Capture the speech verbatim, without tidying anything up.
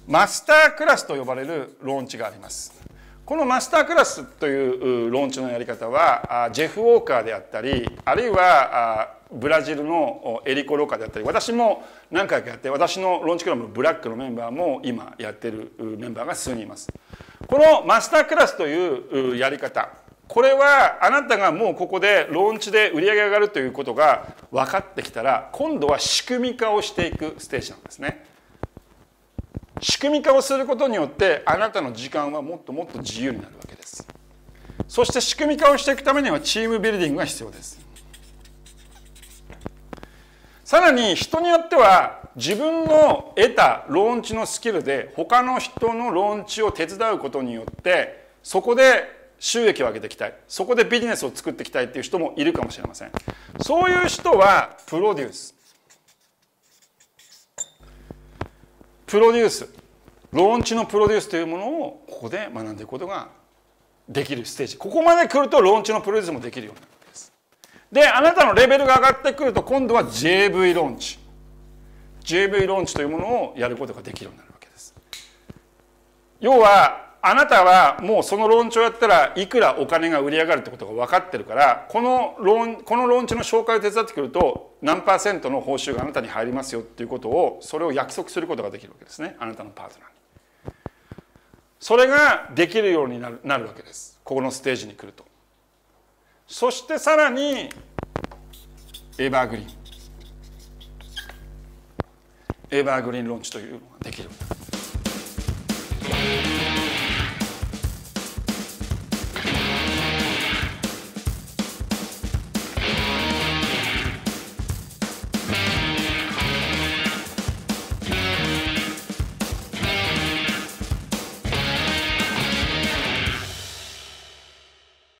マスタークラスと呼ばれるローンチがあります。このマスタークラスというローンチのやり方はジェフ・ウォーカーであったり、あるいはブラジルのエリコ・ロカであったり、私も何回かやって、私のローンチクラブのブラックのメンバーも今やってるメンバーが数人います。このマスタークラスというやり方、これはあなたがもうここでローンチで売り上げが上がるということが分かってきたら、今度は仕組み化をしていくステージなんですね。仕組み化をすることによってあなたの時間はもっともっと自由になるわけです。そして仕組み化をしていくためにはチームビルディングが必要です。さらに人によっては自分の得たローンチのスキルで他の人のローンチを手伝うことによってそこで収益を上げていきたい、そこでビジネスを作っていきたいっていう人もいるかもしれません。そういう人はプロデュースプロデュースローンチのプロデュースというものをここで学んでいくことができるステージ、ここまで来るとローンチのプロデュースもできるようになるわけです。であなたのレベルが上がってくると今度は ジェーブイ ローンチ ジェーブイ ローンチというものをやることができるようになるわけです。要はあなたはもうそのローンチをやったらいくらお金が売り上がるってことが分かってるから、このローンこのローンチの紹介を手伝ってくると何パーセントの報酬があなたに入りますよっていうことを、それを約束することができるわけですね、あなたのパートナーに。それができるようになる、なるわけです、ここのステージに来ると。そしてさらにエバーグリーンエバーグリーンローンチというのができるんだ。